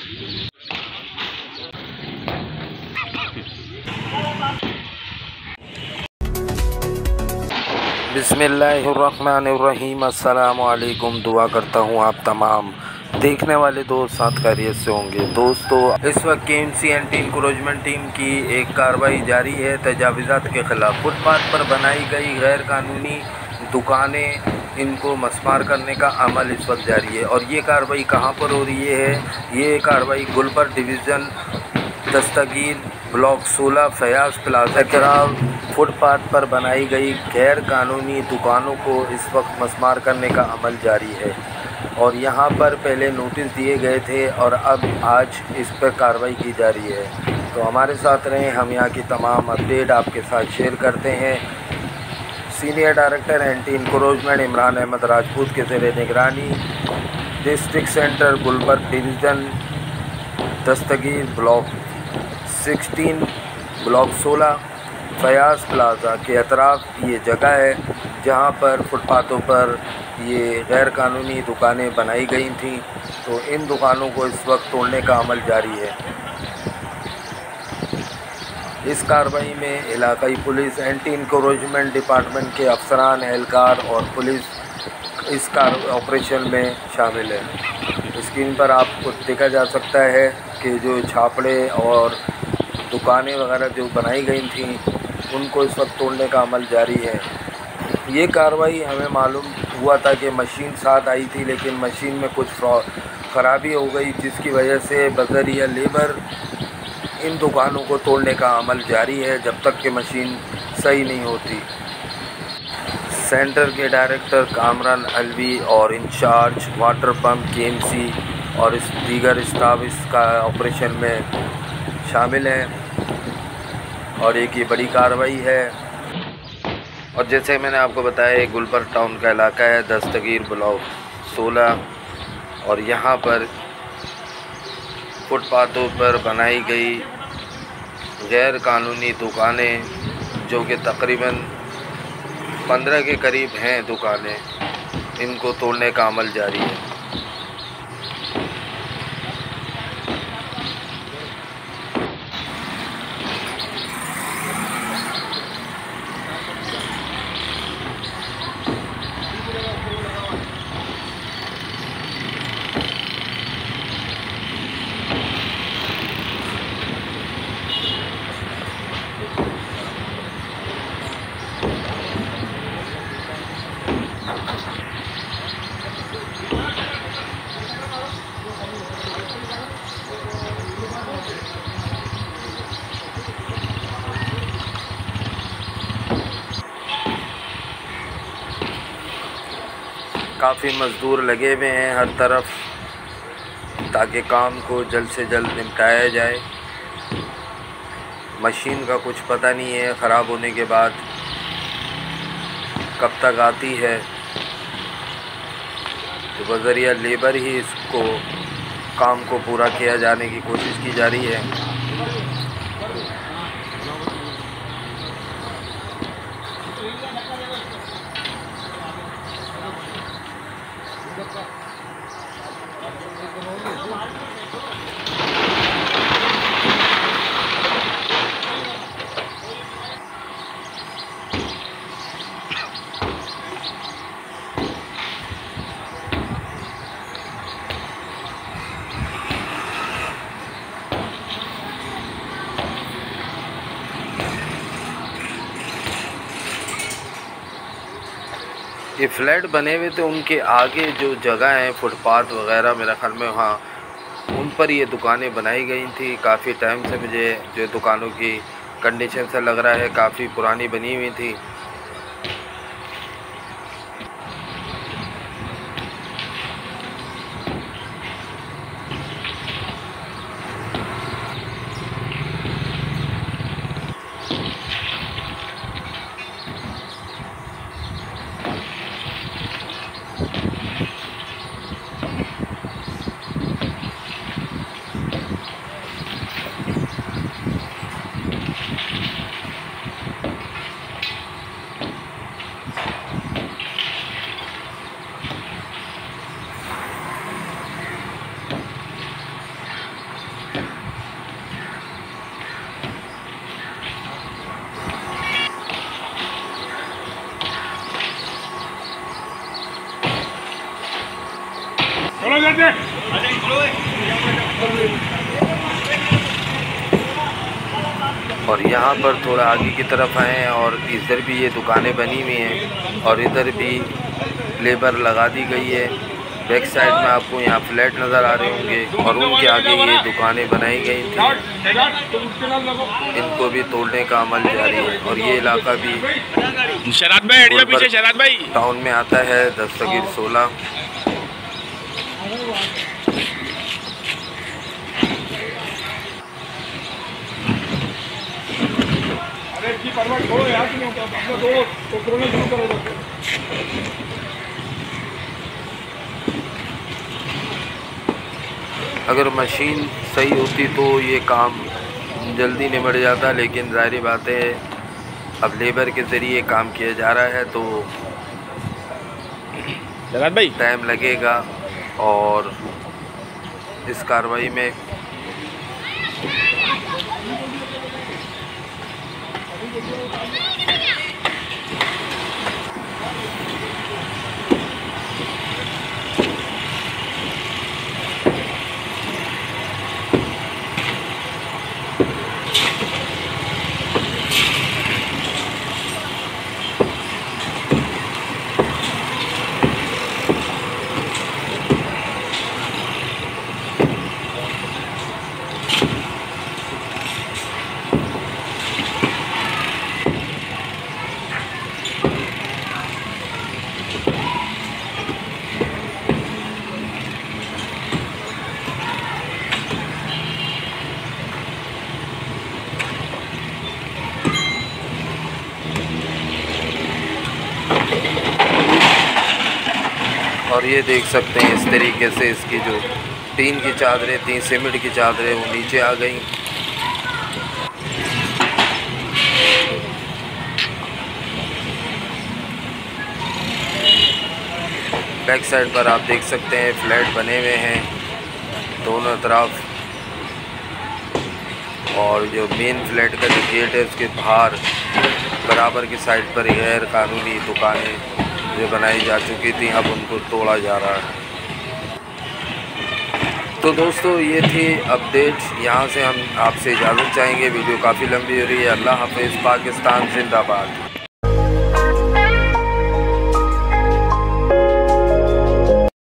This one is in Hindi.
बिस्मिल्लाहिर्रहमानिर्रहीम। अस्सलाम वालेकुम। दुआ करता हूँ आप तमाम देखने वाले दोस्त साथ खैरियत से होंगे। दोस्तों, इस वक्त KMC एंटी इंक्रोचमेंट टीम की एक कार्रवाई जारी है तजावीज़ात के ख़िलाफ़। फुटपाथ पर बनाई गई गैर कानूनी दुकानें, इनको मस्मार करने का अमल इस वक्त जारी है। और ये कार्रवाई कहाँ पर हो रही है? ये कार्रवाई Gulberg division Dastagir block 16 Fayaz plaza के फुटपाथ पर बनाई गई गैर कानूनी दुकानों को इस वक्त मस्मार करने का अमल जारी है। और यहाँ पर पहले नोटिस दिए गए थे और अब आज इस पर कार्रवाई की जा रही है। तो हमारे साथ रहें, हम यहाँ की तमाम अपडेट आपके साथ शेयर करते हैं। Senior director anti encroachment Imran Ahmed Rajput के ज़ेरे निगरानी district center Gulberg division Dastagir block 16 block 16 Fayaz plaza के अतराफ़ ये जगह है जहाँ पर फुटपाथों पर ये गैर कानूनी दुकानें बनाई गई थीं। तो इन दुकानों को इस वक्त तोड़ने का अमल जारी है। इस कार्रवाई में इलाकाई पुलिस, एंटी इंक्रोचमेंट डिपार्टमेंट के अफसरान, एहलकार और पुलिस इस ऑपरेशन में शामिल है। स्क्रीन पर आपको देखा जा सकता है कि जो छापड़े और दुकानें वगैरह जो बनाई गई थीं उनको इस वक्त तोड़ने का अमल जारी है। ये कार्रवाई हमें मालूम हुआ था कि मशीन साथ आई थी, लेकिन मशीन में कुछ ख़राबी हो गई, जिसकी वजह से बज़रिया लेबर इन दुकानों को तोड़ने का अमल जारी है जब तक कि मशीन सही नहीं होती। सेंटर के डायरेक्टर कामरान अलवी और इंचार्ज वाटर पंप KMC और इस दीगर स्टाफ इसका ऑपरेशन में शामिल हैं। और एक ये बड़ी कार्रवाई है। और जैसे मैंने आपको बताया, गुलबर्ग टाउन का इलाका है, दस्तगीर ब्लॉक 16। और यहाँ पर फुटपाथों पर बनाई गई गैर कानूनी दुकानें, जो कि तकरीबन 15 के करीब हैं दुकानें, इनको तोड़ने का अमल जारी है। काफ़ी मज़दूर लगे हुए हैं हर तरफ, ताकि काम को जल्द से जल्द निपटाया जाए। मशीन का कुछ पता नहीं है ख़राब होने के बाद कब तक आती है। तो बज़रिया लेबर ही इसको काम को पूरा किया जाने की कोशिश की जा रही है। ये फ्लैट बने हुए थे, उनके आगे जो जगह है फुटपाथ वगैरह, मेरा ख्याल में वहाँ उन पर ये दुकानें बनाई गई थी। काफ़ी टाइम से मुझे जो दुकानों की कंडीशन से लग रहा है काफ़ी पुरानी बनी हुई थी। और यहाँ पर थोड़ा आगे की तरफ आए और इधर भी ये दुकानें बनी हुई हैं और इधर भी लेबर लगा दी गई है। बैक साइड में आपको यहाँ फ्लैट नज़र आ रहे होंगे और उनके आगे ये दुकानें बनाई गई थी, इनको भी तोड़ने का अमल जारी है। और ये इलाका भी शराद भाई पीछे शराद भाई टाउन में आता है, दस्तगीर 16। अगर मशीन सही होती तो ये काम जल्दी निबट जाता, लेकिन ज़ाहिर बात है अब लेबर के ज़रिए काम किया जा रहा है तो टाइम लगेगा। और इस कार्रवाई में और ये देख सकते हैं इस तरीके से इसकी जो टीन की चादरें थी, सीमेंट की चादरें, वो नीचे आ गई। बैक साइड पर आप देख सकते हैं फ्लैट बने हुए हैं दोनों तरफ, और जो मेन फ्लैट का जो गेट है उसके बाहर बराबर की साइड पर गैर कानूनी दुकानें जो बनाई जा चुकी थी, अब उनको तोड़ा जा रहा है। तो दोस्तों ये थी अपडेट, यहाँ से हम आपसे इजाज़त चाहेंगे, वीडियो काफ़ी लंबी हो रही है। अल्लाह हाफ़िज़, पाकिस्तान जिंदाबाद।